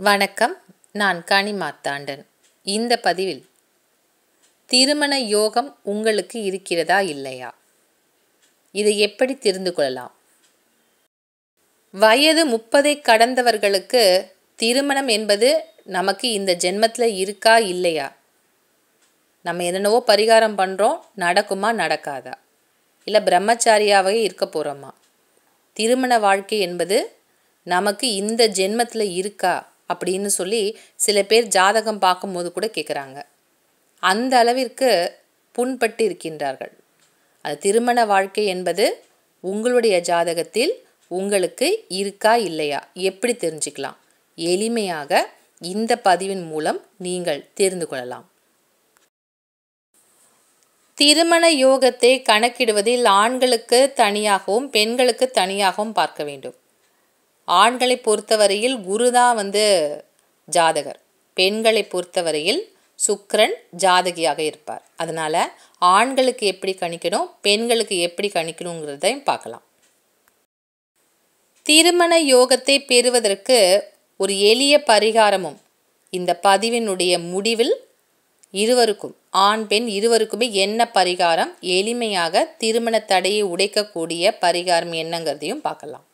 வணக்கம். நான் கனி மார்த்தாண்டன். இந்த பதிவில் திருமண யோகம் உங்களுக்கு இருக்கிறதா இல்லையா, இதை எப்படி தெரிந்து கொள்ளலாம்? வயது 30 கடந்தவர்களுக்கு திருமணம் என்பது நமக்கு இந்த ஜென்மத்தில் இருக்கா இல்லையா, நம்ம என்னென்னவோ பரிகாரம் பண்ணுறோம், நடக்குமா நடக்காதா, இல்லை பிரம்மச்சாரியாகவே இருக்க போகிறோமா, திருமண வாழ்க்கை என்பது நமக்கு இந்த ஜென்மத்தில் இருக்கா அப்படின்னு சொல்லி சில பேர் ஜாதகம் பார்க்கும்போது கூட கேட்குறாங்க. அந்த அளவிற்கு புண்பட்டு இருக்கின்றார்கள். அது திருமண வாழ்க்கை என்பது உங்களுடைய ஜாதகத்தில் உங்களுக்கு இருக்கா இல்லையா எப்படி தெரிஞ்சுக்கலாம்? எளிமையாக இந்த பதிவின் மூலம் நீங்கள் தெரிந்து கொள்ளலாம். திருமண யோகத்தை கணக்கிடுவதில் ஆண்களுக்கு தனியாகவும் பெண்களுக்கு தனியாகவும் பார்க்க வேண்டும். ஆண்களை பொறுத்தவரையில் குருதான் ஜாதகர், பெண்களை பொறுத்தவரையில் சுக்கிரன் ஜாதகியாக இருப்பார். அதனால் ஆண்களுக்கு எப்படி கணிக்கணும், பெண்களுக்கு எப்படி கணிக்கணுங்கிறதையும் பார்க்கலாம். திருமண யோகத்தை பெறுவதற்கு ஒரு எளிய பரிகாரமும் இந்த பதிவினுடைய முடிவில் இருவருக்கும், ஆண் பெண் இருவருக்குமே என்ன பரிகாரம், எளிமையாக திருமண தடையை உடைக்கக்கூடிய பரிகாரம் என்னங்கிறதையும் பார்க்கலாம்.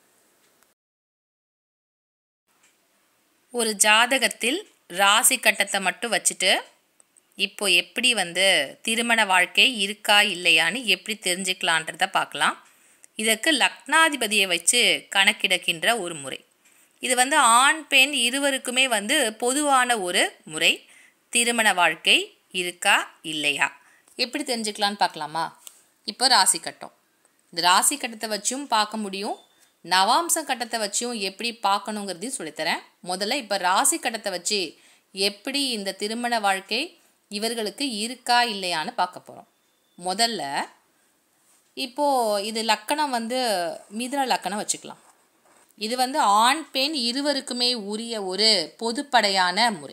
ஒரு ஜாதகத்தில் ராசி கட்டத்தை மட்டும் வச்சுட்டு இப்போ எப்படி திருமண வாழ்க்கை இருக்கா இல்லையான்னு எப்படி தெரிஞ்சுக்கலான்றத பார்க்கலாம். இதற்கு லக்னாதிபதியை வச்சு கணக்கிடுகின்ற ஒரு முறை. இது ஆண் பெண் இருவருக்குமே பொதுவான ஒரு முறை. திருமண வாழ்க்கை இருக்கா இல்லையா எப்படி தெரிஞ்சுக்கலான்னு பார்க்கலாமா? இப்போ ராசி கட்டம், இந்த ராசி கட்டத்தை வச்சும் பார்க்க முடியும், நவாம்ச கட்டத்தை வச்சும் எப்படி பார்க்கணுங்கிறதையும் சொல்லித்தரேன். முதல்ல இப்போ ராசி கட்டத்தை வச்சு எப்படி இந்த திருமண வாழ்க்கை இவர்களுக்கு இருக்கா இல்லையான்னு பார்க்க போகிறோம். முதல்ல இப்போது இது லக்கணம் மிதுன லக்கணம் வச்சுக்கலாம். இது ஆண் பெண் இருவருக்குமே உரிய ஒரு பொதுப்படையான முறை.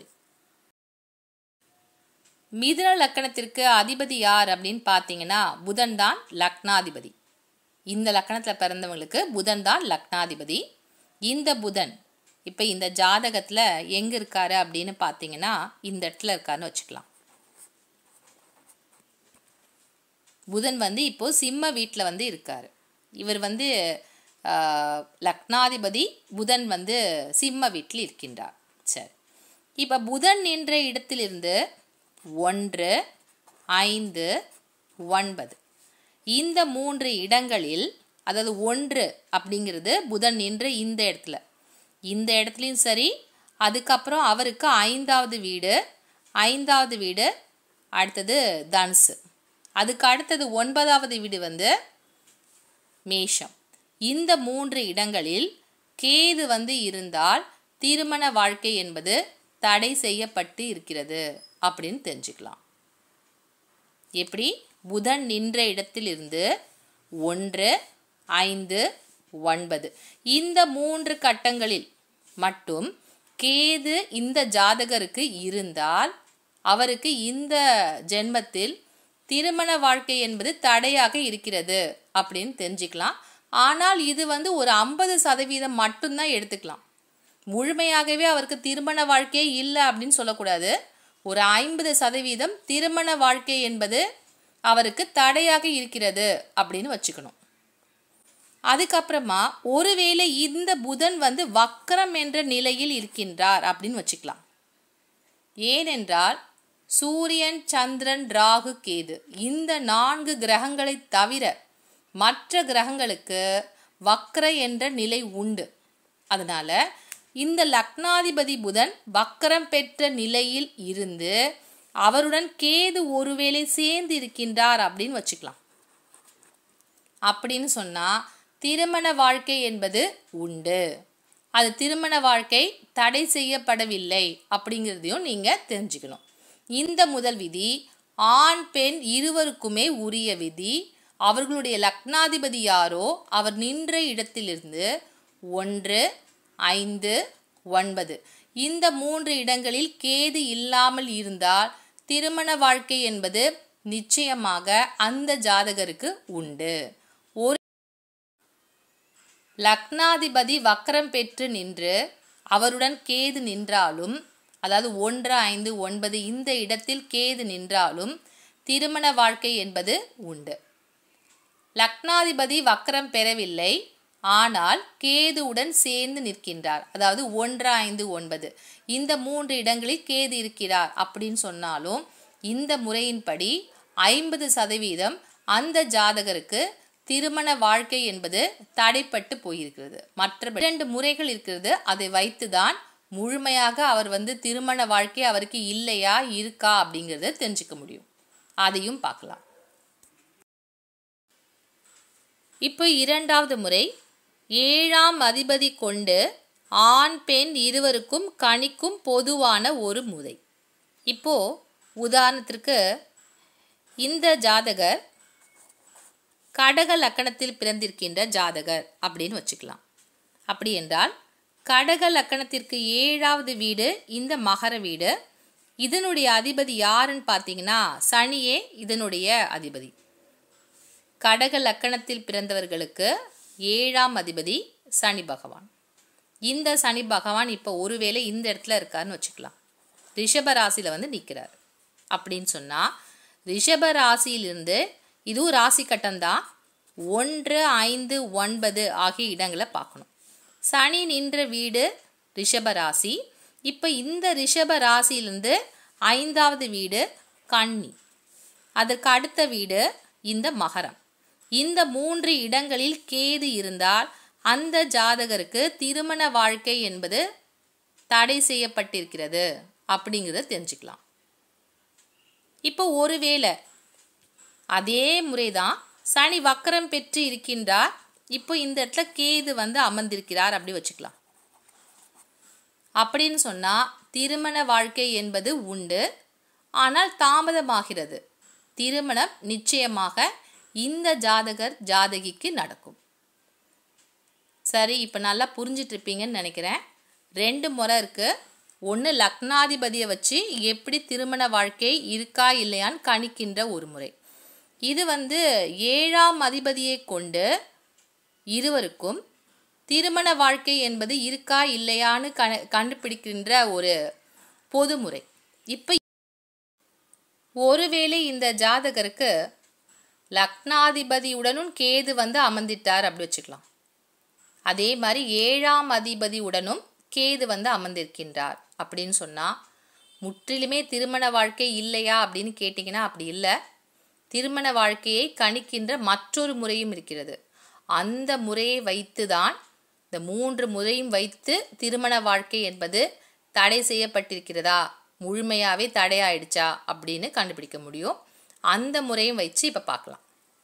மிதுன லக்கணத்திற்கு அதிபதி யார் அப்படின்னு பார்த்தீங்கன்னா புதன் தான் லக்னாதிபதி. இந்த லக்கணத்தில் பிறந்தவங்களுக்கு புதன் தான் லக்னாதிபதி. இந்த புதன் இப்போ இந்த ஜாதகத்தில் எங்கே இருக்காரு அப்படின்னு பார்த்தீங்கன்னா இந்த இடத்துல இருக்காருன்னு வச்சுக்கலாம். புதன் இப்போ சிம்ம வீட்டில் இருக்கார். இவர் லக்னாதிபதி, புதன் சிம்ம வீட்டில் இருக்கின்றார். சரி, இப்போ புதன் என்ற இடத்திலிருந்து 1, 5, 9 இந்த 3 இடங்களில், அதாவது 1 அப்படிங்கிறது புதன் நின்ற இந்த இடத்துலையும் சரி, அதுக்கப்புறம் அவருக்கு 5வது வீடு, 5வது வீடு அடுத்தது தனுசு, அதுக்கு அடுத்தது 9வது வீடு மேஷம். இந்த 3 இடங்களில் கேது இருந்தால் திருமண வாழ்க்கை என்பது தடை செய்யப்பட்டு இருக்கிறது அப்படின்னு தெரிஞ்சுக்கலாம். எப்படி? புதன் நின்ற இடத்திலிருந்து 1, 5, 9 இந்த 3 கட்டங்களில் மட்டும் கேது இந்த ஜாதகருக்கு இருந்தால் அவருக்கு இந்த ஜென்மத்தில் திருமண வாழ்க்கை என்பது தடையாக இருக்கிறது அப்படின்னு தெரிஞ்சுக்கலாம். ஆனால் இது ஒரு 50% மட்டும்தான் எடுத்துக்கலாம். முழுமையாகவே அவருக்கு திருமண வாழ்க்கையே இல்லை அப்படின்னு சொல்லக்கூடாது. ஒரு 50% திருமண வாழ்க்கை என்பது அவருக்கு தடையாக இருக்கிறது அப்படின்னு வச்சுக்கணும். அதுக்கப்புறமா ஒருவேளை இந்த புதன் வக்ரம் என்ற நிலையில் இருக்கின்றார் அப்படின்னு வச்சுக்கலாம். ஏனென்றால் சூரியன், சந்திரன், ராகு, கேது இந்த 4 கிரகங்களை தவிர மற்ற கிரகங்களுக்கு வக்ர என்ற நிலை உண்டு. அதனால இந்த லக்னாதிபதி புதன் வக்ரம் பெற்ற நிலையில் இருந்து அவருடன் கேது ஒருவேளை சேர்ந்து இருக்கின்றார் அப்படின்னு வச்சுக்கலாம். அப்படின்னு சொன்னால் திருமண வாழ்க்கை என்பது உண்டு, அது திருமண வாழ்க்கை தடை செய்யப்படவில்லை அப்படிங்கிறதையும் நீங்கள் தெரிஞ்சுக்கணும். இந்த முதல் விதி ஆண் பெண் இருவருக்குமே உரிய விதி. அவர்களுடைய லக்னாதிபதி யாரோ அவர் நின்ற இடத்திலிருந்து 1, 5, 9 இந்த 3 இடங்களில் கேது இல்லாமல் இருந்தால் திருமண வாழ்க்கை என்பது நிச்சயமாக அந்த ஜாதகருக்கு உண்டு. ஒரு லக்னாதிபதி வக்ரம் பெற்று நின்று அவருடன் கேது நின்றாலும், அதாவது 1, 5, 9 இந்த இடத்தில் கேது நின்றாலும் திருமண வாழ்க்கை என்பது உண்டு. லக்னாதிபதி வக்ரம் பெறவில்லை, ஆனால் கேதுவுடன் சேர்ந்து நிற்கின்றார். அதாவது 1, 5, 9 இந்த 3 இடங்களில் கேது இருக்கிறார் அப்படின்னு சொன்னாலும் இந்த முறையின்படி 50% அந்த ஜாதகருக்கு திருமண வாழ்க்கை என்பது தடைப்பட்டு போயிருக்கிறது. மற்ற 2 முறைகள் இருக்கிறது. அதை வைத்துதான் முழுமையாக அவர் திருமண வாழ்க்கை அவருக்கு இல்லையா இருக்கா அப்படிங்கிறத தெரிஞ்சுக்க முடியும். அதையும் பார்க்கலாம். இப்போ 2வது முறை 7ஆம் அதிபதி கொண்டு ஆண் பெண் இருவருக்கும் கணிக்கும் பொதுவான ஒரு முறை. இப்போ உதாரணத்திற்கு இந்த ஜாதகர் கடக லக்கணத்தில் பிறந்திருக்கின்ற ஜாதகர் அப்படின்னு வச்சுக்கலாம். அப்படி என்றால் கடக லக்கணத்திற்கு 7வது வீடு இந்த மகர வீடு. இதனுடைய அதிபதி யாருன்னு பார்த்தீங்கன்னா சனியே இதனுடைய அதிபதி. கடக லக்கணத்தில் பிறந்தவர்களுக்கு 7ஆம் அதிபதி சனி பகவான். இந்த சனி பகவான் இப்போ ஒருவேளை இந்த இடத்துல இருக்காருன்னு வச்சுக்கலாம். ரிஷப ராசியில் நிற்கிறார் அப்படின்னு சொன்னால் ரிஷப ராசியிலிருந்து இதுவும் ராசி கட்டம்தான் 1, 5, 9 ஆகிய இடங்களை பார்க்கணும். சனி நின்ற வீடு ரிஷப ராசி. இப்போ இந்த ரிஷப ராசியிலிருந்து 5வது வீடு கன்னி, அதற்கு அடுத்த வீடு இந்த மகரம். இந்த 3 இடங்களில் கேது இருந்தால் அந்த ஜாதகருக்கு திருமண வாழ்க்கை என்பது தடை செய்யப்பட்டிருக்கிறது அப்படிங்கிறத தெரிஞ்சுக்கலாம். இப்போ ஒருவேளை அதே முறைதான் சனி வக்கரம் பெற்று இருக்கின்றார். இப்போ இந்த இடத்துல கேது அமர்ந்திருக்கிறார் அப்படி வச்சுக்கலாம். அப்படின்னு சொன்னால் திருமண வாழ்க்கை என்பது உண்டு, ஆனால் தாமதமாகிறது. திருமணம் நிச்சயமாக இந்த ஜாதகர் ஜாதகிக்கு நடக்கும். சரி, இப்போ நல்லா புரிஞ்சிட்டு இருப்பீங்கன்னு நினைக்கிறேன். 2 முறை இருக்குது. ஒன்று லக்னாதிபதியை வச்சு எப்படி திருமண வாழ்க்கை இருக்கா இல்லையான்னு கணிக்கின்ற ஒரு முறை. இது 7ஆம் அதிபதியை கொண்டு இருவருக்கும் திருமண வாழ்க்கை என்பது இருக்கா இல்லையான்னு கண்டுபிடிக்கின்ற ஒரு பொதுமுறை. இப்போ ஒருவேளை இந்த ஜாதகருக்கு லக்னாதிபதியுடனும் கேது அமர்ந்திட்டார் அப்படி வச்சுக்கலாம். அதே மாதிரி 7ஆம் அதிபதியுடனும் கேது அமர்ந்திருக்கின்றார் அப்படின்னு சொன்னால் முற்றிலுமே திருமண வாழ்க்கை இல்லையா அப்படின்னு கேட்டிங்கன்னா அப்படி இல்லை. திருமண வாழ்க்கையை கணிக்கின்ற மற்றொரு முறையும் இருக்கிறது. அந்த முறையை வைத்து தான் இந்த 3 முறையும் வைத்து திருமண வாழ்க்கை என்பது தடை செய்யப்பட்டிருக்கிறதா, முழுமையாகவே தடையாயிடுச்சா அப்படின்னு கண்டுபிடிக்க முடியும். அந்த முறையும் வச்சு இப்போ பார்க்கலாம்.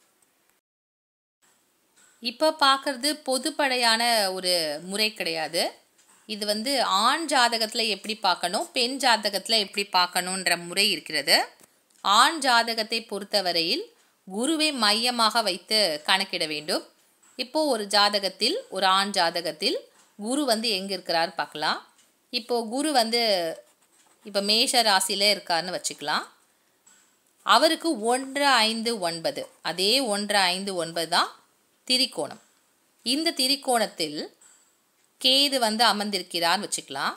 இப்போ பார்க்குறது பொதுப்படையான ஒரு முறை கிடையாது. இது ஆண் ஜாதகத்தில் எப்படி பார்க்கணும், பெண் ஜாதகத்தில் எப்படி பார்க்கணுன்ற முறை இருக்கிறது. ஆண் ஜாதகத்தை பொறுத்தவரையில் குருவை மையமாக வைத்து கணக்கிட வேண்டும். இப்போது ஒரு ஜாதகத்தில், ஒரு ஆண் ஜாதகத்தில் குரு எங்கே இருக்கிறார் பார்க்கலாம். இப்போது குரு இப்போ மேஷ ராசியில் இருக்காருன்னு வச்சுக்கலாம். அவருக்கு 1, 5, 9 அதே 1, 5, 9 தான் திரிகோணம். இந்த திரிகோணத்தில் கேது அமர்ந்திருக்கிறார்னு வச்சுக்கலாம்.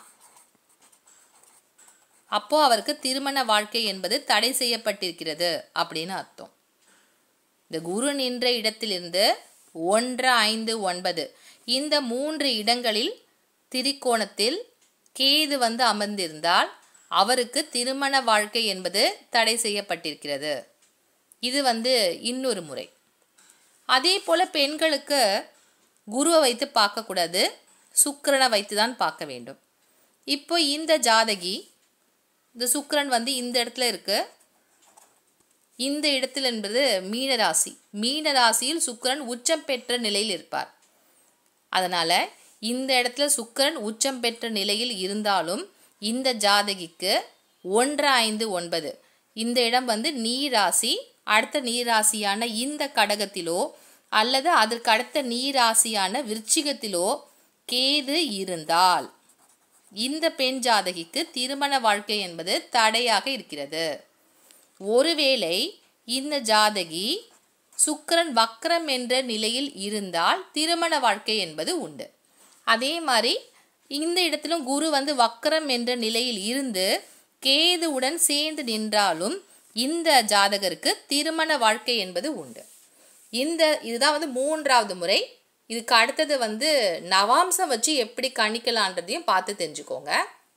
அப்போ அவருக்கு திருமண வாழ்க்கை என்பது தடை செய்யப்பட்டிருக்கிறது அப்படின்னு அர்த்தம். இந்த குரு நின்ற இடத்திலிருந்து 1, 5, 9 இந்த 3 இடங்களில் திரிகோணத்தில் கேது அமர்ந்திருந்தால் அவருக்கு திருமண வாழ்க்கை என்பது தடை செய்யப்பட்டிருக்கிறது. இது இன்னொரு முறை. அதே போல் பெண்களுக்கு குருவை வைத்து பார்க்கக்கூடாது, சுக்கிரனை வைத்து தான் பார்க்க வேண்டும். இப்போ இந்த ஜாதகி, இந்த சுக்கிரன் இந்த இடத்துல இருக்கு. இந்த இடத்துல என்பது மீனராசி. மீனராசியில் சுக்கிரன் உச்சம் பெற்ற நிலையில் இருப்பார். அதனால் இந்த இடத்துல சுக்கிரன் உச்சம் பெற்ற நிலையில் இருந்தாலும் இந்த ஜாதகிக்கு 1, 5, 9 இந்த இடம் நீராசி. அடுத்த நீராசியான இந்த கடகத்திலோ அல்லது அதற்கு அடுத்த நீராசியான விருச்சிகத்திலோ கேது இருந்தால் இந்த பெண் ஜாதகிக்கு திருமண வாழ்க்கை என்பது தடையாக இருக்கிறது. ஒருவேளை இந்த ஜாதகி சுக்கிரன் வக்ரம் என்ற நிலையில் இருந்தால் திருமண வாழ்க்கை என்பது உண்டு. அதே மாதிரி இந்த இடத்திலும் குரு வந்து வக்ரம் என்ற நிலையில் இருந்து கேதுவுடன் சேர்ந்து நின்றாலும் இந்த ஜாதகருக்கு திருமண வாழ்க்கை என்பது உண்டு. இதுதான் வந்து 3வது முறை. இதுக்கு அடுத்தது வந்து நவாம்சம் வச்சு எப்படி கணிக்கலான்றதையும் பார்த்து தெரிஞ்சுக்கோங்க.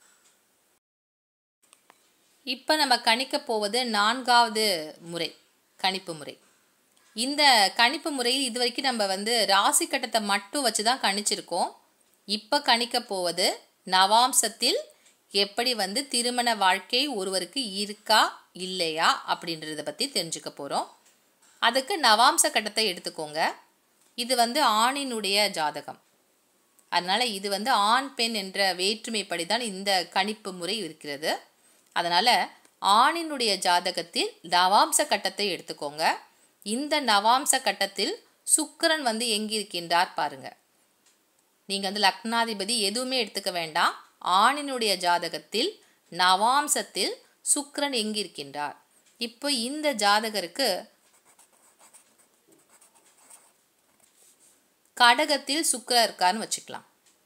இப்போ நம்ம கணிக்க போவது 4வது முறை, கணிப்பு முறை. இந்த கணிப்பு முறையில் இது வரைக்கும் நம்ம வந்து ராசி கட்டத்தை மட்டும் வச்சு தான் கணிச்சிருக்கோம். இப்போ கணிக்க போவது நவாம்சத்தில் எப்படி வந்து திருமண வாழ்க்கை ஒருவருக்கு இருக்கா இல்லையா அப்படின்றத பற்றி தெரிஞ்சுக்க போகிறோம். அதுக்கு நவாம்ச கட்டத்தை எடுத்துக்கோங்க. இது வந்து ஆணினுடைய ஜாதகம். அதனால் இது வந்து ஆண் பெண் என்ற வேற்றுமைப்படி தான் இந்த கணிப்பு முறை இருக்கிறது. அதனால் ஆணினுடைய ஜாதகத்தில் நவாம்ச கட்டத்தை எடுத்துக்கோங்க. இந்த நவாம்ச கட்டத்தில் சுக்கிரன் வந்து எங்கிருக்கின்றார் பாருங்கள். நீங்கள் வந்து லக்னாதிபதி எதுவுமே எடுத்துக்க வேண்டாம். ஆணினுடைய ஜாதகத்தில் நவாம்சத்தில் சுக்கிரன் எங்கிருக்கின்றார். இப்போ இந்த ஜாதகருக்கு கடகத்தில் சுக்கிரன் இருக்கான்னு வச்சுக்கலாம்.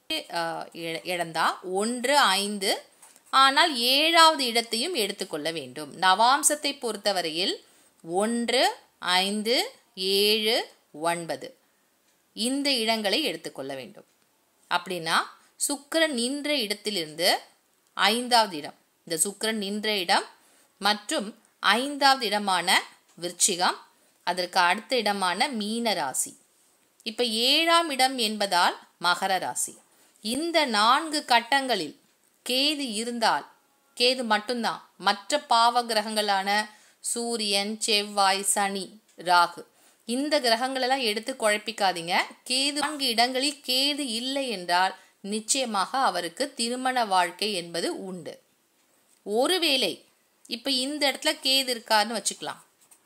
இடந்தா 1, 5, ஆனால் 7வது இடத்தையும் எடுத்துக்கொள்ள வேண்டும். நவாம்சத்தை பொறுத்தவரையில் 1, 5, 7, 9 இந்த இடங்களை எடுத்துக்கொள்ள வேண்டும். அப்படின்னா சுக்கிரன் நின்ற இடத்திலிருந்து 5வது இடம், இந்த சுக்கிரன் நின்ற இடம் மற்றும் 5வது இடமான விருச்சிகம், அதற்கு அடுத்த இடமான மீன ராசி, இப்போ 7ஆம் இடம் என்பதால் மகர ராசி. இந்த 4 கட்டங்களில் கேது இருந்தால், கேது மட்டும்தான், மற்ற பாவ கிரகங்களான சூரியன், செவ்வாய், சனி, ராகு இந்த கிரகங்களெல்லாம் எடுத்து குழப்பிக்காதீங்க. கேது 4 இடங்களில் கேது இல்லை என்றால் நிச்சயமாக அவருக்கு திருமண வாழ்க்கை என்பது உண்டு. ஒருவேளை இப்போ இந்த இடத்துல கேது இருக்காருன்னு வச்சுக்கலாம்.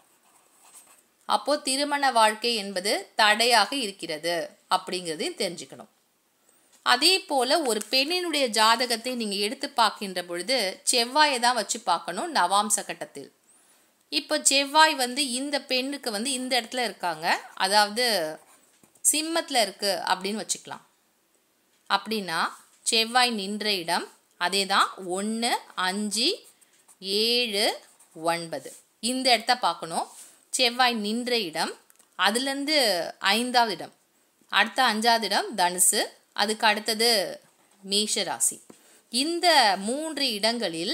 அப்போ திருமண வாழ்க்கை என்பது தடையாக இருக்கிறது அப்படிங்கிறதையும் தெரிஞ்சுக்கணும். அதே போல் ஒரு பெண்ணினுடைய ஜாதகத்தை நீங்கள் எடுத்து பார்க்கின்ற பொழுது செவ்வாயை தான் வச்சு பார்க்கணும் நவாம்ச கட்டத்தில். இப்போ செவ்வாய் வந்து இந்த பெண்ணுக்கு வந்து இந்த இடத்துல இருக்காங்க, அதாவது சிம்மத்தில் இருக்குது அப்படின்னு வச்சுக்கலாம். அப்படின்னா செவ்வாய் நின்ற இடம் அதே தான் 1, 5, 7, 9 இந்த இடத்த பார்க்கணும். செவ்வாய் நின்ற இடம், அதுலேருந்து 5வது இடம், அடுத்த 5வது இடம் தனுசு, அதுக்கு அடுத்தது மேஷ ராசி. இந்த 3 இடங்களில்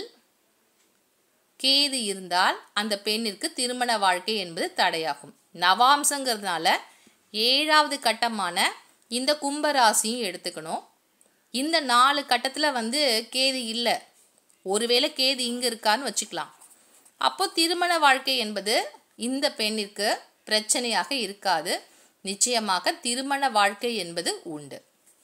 கேது இருந்தால் அந்த பெண்ணிற்கு திருமண வாழ்க்கை என்பது தடையாகும். நவாம்சங்கிறதுனால 7வது கட்டமான இந்த கும்பராசியும் எடுத்துக்கணும். இந்த 4 கட்டத்தில் வந்து கேது இல்லை, ஒருவேளை கேது இங்கே இருக்கான்னு வச்சுக்கலாம். அப்போ திருமண வாழ்க்கை என்பது இந்த பெண்ணிற்கு பிரச்சனையாக இருக்காது. நிச்சயமாக திருமண வாழ்க்கை என்பது உண்டு.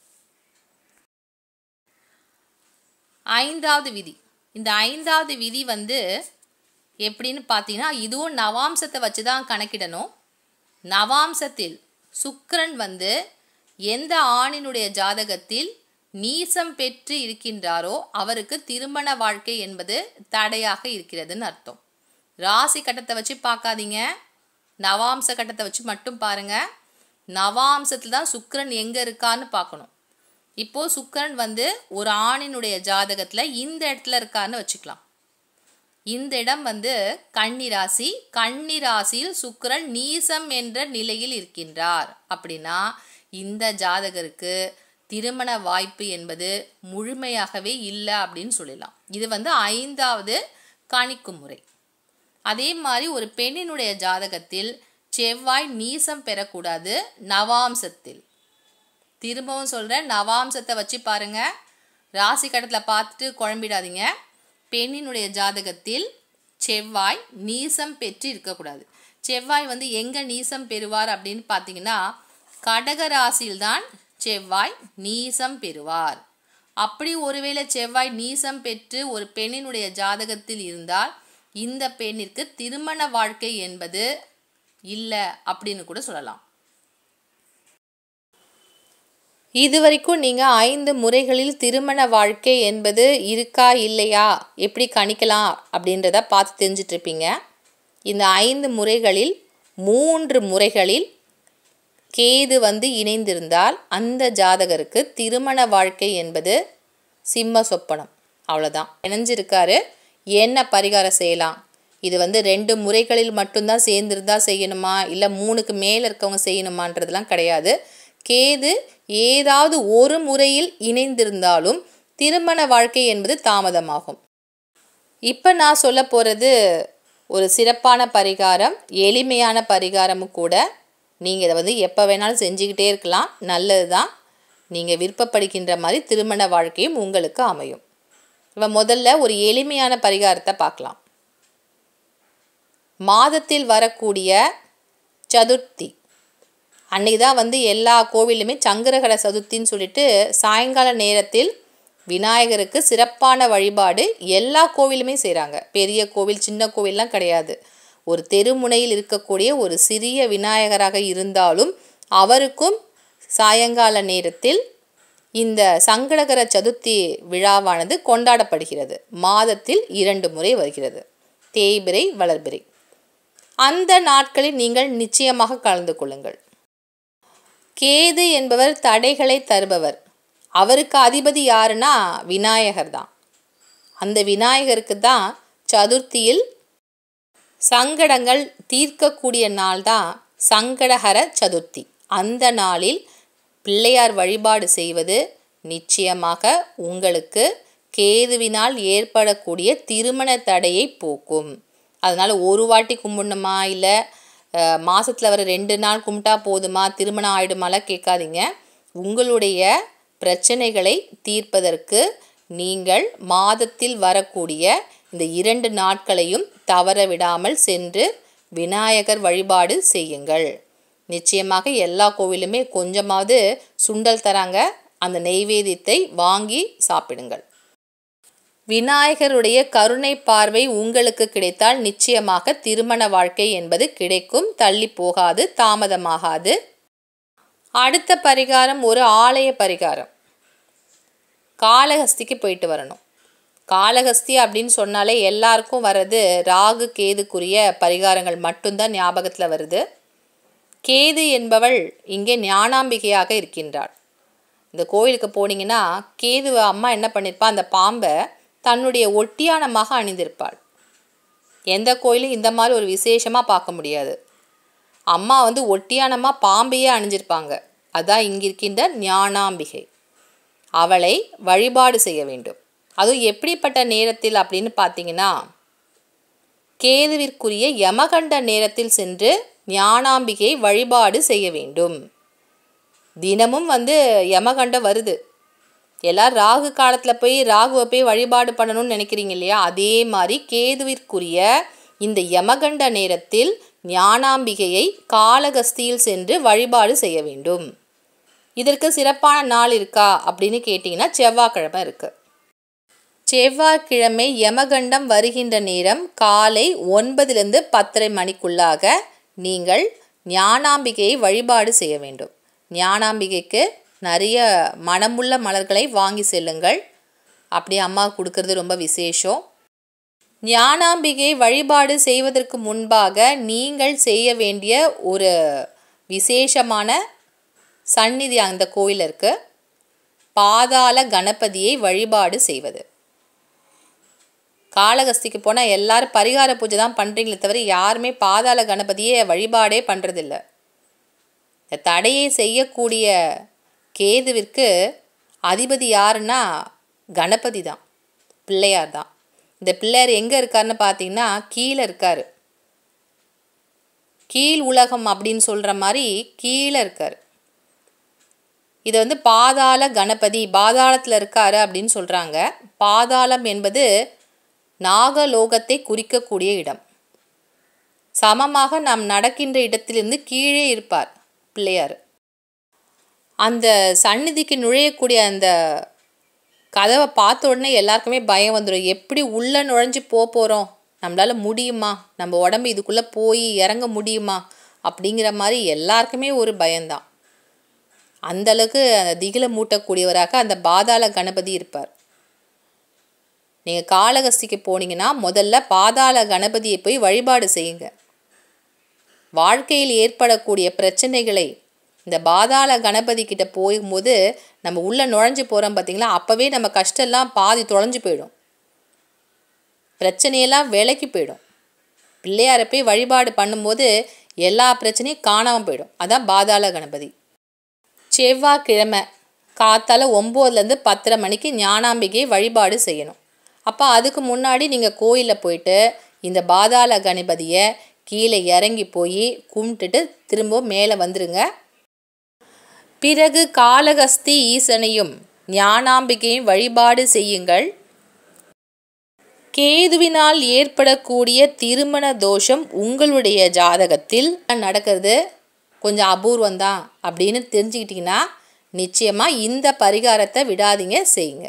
5வது விதி. இந்த 5வது விதி வந்து எப்படின்னு பார்த்தீங்கன்னா இதுவும் நவாம்சத்தை வச்சு தான் கணக்கிடணும். நவாம்சத்தில் சுக்கிரன் வந்து எந்த ஆணினுடைய ஜாதகத்தில் நீசம் பெற்று இருக்கின்றாரோ அவருக்கு திருமண வாழ்க்கை என்பது தடையாக இருக்கிறதுன்னு அர்த்தம். ராசி கட்டத்தை வச்சு பார்க்காதீங்க, நவாம்ச கட்டத்தை வச்சு மட்டும் பாருங்கள். நவாம்சத்தில் தான் சுக்கிரன் எங்கே இருக்கான்னு பார்க்கணும். இப்போது சுக்கிரன் வந்து ஒரு ஆணினுடைய ஜாதகத்தில் இந்த இடத்துல இருக்கான்னு வச்சுக்கலாம். இந்த இடம் வந்து கன்னி ராசி, கன்னி ராசியில் சுக்கிரன் நீசம் என்ற நிலையில் இருக்கின்றார். அப்படின்னா இந்த ஜாதகருக்கு திருமண வாய்ப்பு என்பது முழுமையாகவே இல்லை அப்படின்னு சொல்லலாம். இது வந்து 5வது கணிக்கும் முறை. அதே மாதிரி ஒரு பெண்ணினுடைய ஜாதகத்தில் செவ்வாய் நீசம் பெறக்கூடாது நவாம்சத்தில். திரும்பவும் சொல்கிறேன், நவாம்சத்தை வச்சு பாருங்கள், ராசி கட்டத்தில் பார்த்துட்டு குழம்பிடாதீங்க. பெண்ணினுடைய ஜாதகத்தில் செவ்வாய் நீசம் பெற்று இருக்கக்கூடாது. செவ்வாய் வந்து எங்கே நீசம் பெறுவார் அப்படின்னு பார்த்தீங்கன்னா கடக ராசியில்தான் செவ்வாய் நீசம் பெறுவார். அப்படி ஒருவேளை செவ்வாய் நீசம் பெற்று ஒரு பெண்ணினுடைய ஜாதகத்தில் இருந்தால் இந்த பெண்ணிற்கு திருமண வாழ்க்கை என்பது இல்லை அப்படின்னு கூட சொல்லலாம். இதுவரைக்கும் நீங்கள் 5 முறைகளில் திருமண வாழ்க்கை என்பது இருக்கா இல்லையா எப்படி கணிக்கலாம் அப்படின்றத பார்த்து தெரிஞ்சிட்ருப்பீங்க. இந்த 5 முறைகளில் 3 முறைகளில் கேது வந்து இணைந்திருந்தால் அந்த ஜாதகருக்கு திருமண வாழ்க்கை என்பது சிம்ம சொப்பனம். அவ்வளோதான். இணைஞ்சிருக்காரு, என்ன பரிகாரம் செய்யலாம்? இது வந்து 2 முறைகளில் மட்டும்தான் சேர்ந்துருந்தா செய்யணுமா, இல்லை 3க்கு மேலே இருக்கவங்க செய்யணுமான்றதுலாம் கிடையாது. கேது ஏதாவது ஒரு முறையில் இணைந்திருந்தாலும் திருமண வாழ்க்கை என்பது தாமதமாகும். இப்போ நான் சொல்ல போகிறது ஒரு சிறப்பான பரிகாரம், எளிமையான பரிகாரமும் கூட. நீங்கள் இதை வந்து எப்போ வேணாலும் செஞ்சுக்கிட்டே இருக்கலாம், நல்லது தான். நீங்கள் விருப்பப்படுகின்ற மாதிரி திருமண வாழ்க்கையும் உங்களுக்கு அமையும். இப்போ முதல்ல ஒரு எளிமையான பரிகாரத்தை பார்க்கலாம். மாதத்தில் வரக்கூடிய சதுர்த்தி அன்றைக்கி தான் வந்து எல்லா கோவிலுமே சங்கரகர சதுர்த்தின்னு சொல்லிட்டு சாயங்கால நேரத்தில் விநாயகருக்கு சிறப்பான வழிபாடு எல்லா கோவிலுமே செய்கிறாங்க. பெரிய கோவில் சின்ன கோவில்லாம் கிடையாது. ஒரு தெருமுனையில் இருக்கக்கூடிய ஒரு சிறிய விநாயகராக இருந்தாலும் அவருக்கும் சாயங்கால நேரத்தில் இந்த சங்கடகர சதுர்த்தி விழாவானது கொண்டாடப்படுகிறது. மாதத்தில் 2 முறை வருகிறது, தேய்பிறை வளர்பிறை. அந்த நாட்களில் நீங்கள் நிச்சயமாக கலந்து கொள்ளுங்கள். கேது என்பவர் தடைகளை தருபவர். அவருக்கு அதிபதி யாருன்னா விநாயகர் தான். அந்த விநாயகருக்கு தான் சதுர்த்தியில் சங்கடங்கள் தீர்க்கக்கூடிய நாள் தான் சங்கடஹர சதுர்த்தி. அந்த நாளில் பிள்ளையார் வழிபாடு செய்வது நிச்சயமாக உங்களுக்கு கேதுவினால் ஏற்படக்கூடிய திருமண தடையை போக்கும். அதனால் ஒரு வாட்டி கும்பிடணுமா, இல்லை மாதத்தில் வர 2 நாள் கும்பிட்டா போதுமா, திருமணம் ஆகிடுமாலாம் கேட்காதீங்க. உங்களுடைய பிரச்சனைகளை தீர்ப்பதற்கு நீங்கள் மாதத்தில் வரக்கூடிய இந்த 2 நாட்களையும் தவற விடாமல் சென்று விநாயகர் வழிபாடு செய்யுங்கள். நிச்சயமாக எல்லா கோவிலுமே கொஞ்சமாவது சுண்டல் தராங்க, அந்த நெய்வேத்தியத்தை வாங்கி சாப்பிடுங்கள். விநாயகருடைய கருணை பார்வை உங்களுக்கு கிடைத்தால் நிச்சயமாக திருமண வாழ்க்கை என்பது கிடைக்கும், தள்ளி போகாது, தாமதமாகாது. அடுத்த பரிகாரம் ஒரு ஆலய பரிகாரம். காளஹஸ்திக்கு போயிட்டு வரணும். காளஹஸ்தி அப்படின்னு சொன்னாலே எல்லாருக்கும் வர்றது ராகு கேதுக்குரிய பரிகாரங்கள் மட்டும்தான் ஞாபகத்தில் வருது. கேது என்பவள் இங்கே ஞானாம்பிகையாக இருக்கின்றாள். இந்த கோயிலுக்கு போனீங்கன்னா கேது அம்மா என்ன பண்ணியிருப்பா, அந்த பாம்பை தன்னுடைய ஒட்டியானமாக அணிந்திருப்பாள். எந்த கோயிலும் இந்த மாதிரி ஒரு விசேஷமாக பார்க்க முடியாது. அம்மா வந்து ஒட்டியானமாக பாம்பையே அணிஞ்சிருப்பாங்க. அதான் இங்கே இருக்கின்ற ஞானாம்பிகை. அவளை வழிபாடு செய்ய வேண்டும். அதுவும் எப்படிப்பட்ட நேரத்தில் அப்படின்னு பார்த்தீங்கன்னா, கேதுவிற்குரிய யமகண்ட நேரத்தில் சென்று ஞானாம்பிகை வழிபாடு செய்ய வேண்டும். தினமும் வந்து யமகண்டம் வருது. எல்லாரும் ராகு காலத்தில் போய் ராகுவை போய் வழிபாடு பண்ணணும்னு நினைக்கிறீங்க இல்லையா? அதே மாதிரி கேதுவிற்குரிய இந்த யமகண்ட நேரத்தில் ஞானாம்பிகையை காளஹஸ்தியில் சென்று வழிபாடு செய்ய வேண்டும். இதற்கு சிறப்பான நாள் இருக்கா அப்படின்னு கேட்டிங்கன்னா செவ்வாய்க்கிழமை இருக்குது. செவ்வாய்க்கிழமை யமகண்டம் வருகின்ற நேரம் காலை 9லிருந்து 10:30 மணிக்குள்ளாக நீங்கள் ஞானாம்பிகையை வழிபாடு செய்ய வேண்டும். ஞானாம்பிகைக்கு நிறைய மனமுள்ள மலர்களை வாங்கி செல்லுங்கள். அப்படி அம்மா கொடுக்கறது ரொம்ப விசேஷம். ஞானாம்பிகை வழிபாடு செய்வதற்கு முன்பாக நீங்கள் செய்ய வேண்டிய ஒரு விசேஷமான சந்நிதி அந்த கோயில் இருக்கு. பாதாள கணபதியை வழிபாடு செய்வது. காளஹஸ்திக்கு போனால் எல்லாரும் பரிகார பூஜை தான் பண்ணுறீங்களே தவிர யாருமே பாதாள கணபதியை வழிபாடே பண்ணுறதில்ல. இந்த தடையை செய்யக்கூடிய கேதுவிற்கு அதிபதி யாருன்னா கணபதி தான், பிள்ளையார் தான். இந்த பிள்ளையார் எங்கே இருக்காருன்னு பார்த்தீங்கன்னா கீழே இருக்கார். கீழ் உலகம் அப்படின்னு சொல்கிற மாதிரி கீழே இருக்கார். இதை வந்து பாதாள கணபதி, பாதாளத்தில் இருக்காரு அப்படின்னு சொல்கிறாங்க. பாதாளம் என்பது நாகலோகத்தை குறிக்கக்கூடிய இடம். சமமாக நாம் நடக்கின்ற இடத்திலிருந்து கீழே இருப்பார் பிள்ளையார். அந்த சந்நிதிக்கு நுழையக்கூடிய அந்த கதவை பார்த்த உடனே எல்லாருக்குமே பயம் வந்துடும். எப்படி உள்ளே நுழைஞ்சு போகிறோம், நம்மளால் முடியுமா, நம்ம உடம்பு இதுக்குள்ளே போய் இறங்க முடியுமா அப்படிங்கிற மாதிரி எல்லாருக்குமே ஒரு பயம்தான். அந்தளவுக்கு அந்த திகிலை மூட்டக்கூடியவராக அந்த பாதாள கணபதி இருப்பார். நீங்கள் காளஹஸ்திக்கு போனீங்கன்னா முதல்ல பாதாள கணபதியை போய் வழிபாடு செய்யுங்க. வாழ்க்கையில் ஏற்படக்கூடிய பிரச்சனைகளை இந்த பாதாள கணபதி கிட்ட போகும்போது நம்ம உள்ளே நுழைஞ்சு போகிறோம் பார்த்திங்களா, அப்போவே நம்ம கஷ்டம்லாம் பாதி தொலைஞ்சு போயிடும், பிரச்சனையெல்லாம் விலக்கி போயிடும். பிள்ளையாரை போய் வழிபாடு பண்ணும்போது எல்லா பிரச்சனையும் காணாமல் போயிடும். அதான் பாதாள கணபதி. செவ்வாய்க்கிழமை காத்தால 9லேருந்து 10:30 மணிக்கு ஞானாம்பிகை வழிபாடு செய்யணும். அப்போ அதுக்கு முன்னாடி நீங்கள் கோயிலில் போயிட்டு இந்த பாதாள கணபதியை கீழே இறங்கி போய் கும்பிட்டுட்டு திரும்ப மேலே வந்துடுங்க. பிறகு காளகஸ்தி ஈசனையும் ஞானாம்பிகையும் வழிபாடு செய்யுங்கள். கேதுவினால் ஏற்படக்கூடிய திருமண தோஷம் உங்களுடைய ஜாதகத்தில் நடக்கிறது கொஞ்சம் அபூர்வந்தான் அப்படின்னு தெரிஞ்சுக்கிட்டிங்கன்னா நிச்சயமாக இந்த பரிகாரத்தை விடாதீங்க, செய்யுங்க.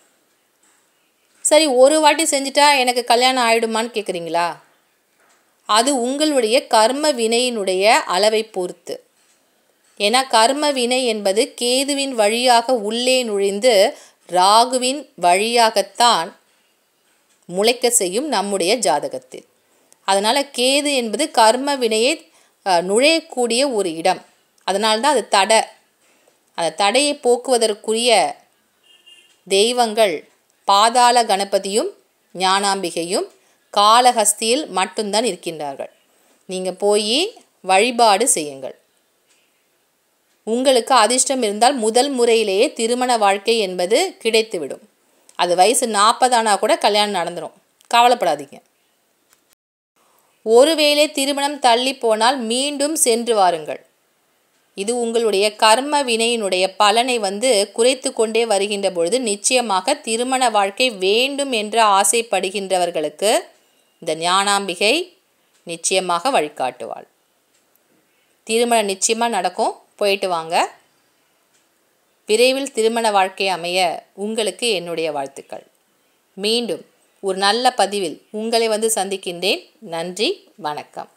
சரி, ஒரு வாட்டி செஞ்சுட்டா எனக்கு கல்யாணம் ஆகிடுமான்னு கேட்குறீங்களா? அது உங்களுடைய கர்ம வினையினுடைய அளவை பொறுத்து. ஏன்னா கர்ம வினை என்பது கேதுவின் வழியாக உள்ளே நுழைந்து ராகுவின் வழியாகத்தான் முளைக்க செய்யும் நம்முடைய ஜாதகத்தில். அதனால் கேது என்பது கர்ம வினையை நுழையக்கூடிய ஒரு இடம். அதனால்தான் அது தடை. அந்த தடையை போக்குவதற்குரிய தெய்வங்கள் பாதாள கணபதியும் ஞானாம்பிகையும் காளஹஸ்தியில் மட்டும்தான் இருக்கின்றார்கள். நீங்கள் போய் வழிபாடு செய்யுங்கள். உங்களுக்கு அதிர்ஷ்டம் இருந்தால் முதல் முறையிலேயே திருமண வாழ்க்கை என்பது கிடைத்துவிடும். அது வயசு 40 ஆனால் கூட கல்யாணம் நடந்துடும், கவலைப்படாதீங்க. ஒருவேளை திருமணம் தள்ளி போனால் மீண்டும் சென்று வாருங்கள். இது உங்களுடைய கர்ம வினையினுடைய பலனை குறைத்து கொண்டே வருகின்ற பொழுது நிச்சயமாக திருமண வாழ்க்கை வேண்டும் என்று ஆசைப்படுகின்றவர்களுக்கு இந்த ஞானாம்பிகை நிச்சயமாக வழிகாட்டுவாள். திருமணம் நிச்சயமாக நடக்கும், போயிட்டு வாங்க. விரைவில் திருமண வாழ்க்கை அமைய உங்களுக்கு என்னுடைய வாழ்த்துக்கள். மீண்டும் ஒரு நல்ல பதிவில் உங்களை சந்திக்கின்றேன். நன்றி, வணக்கம்.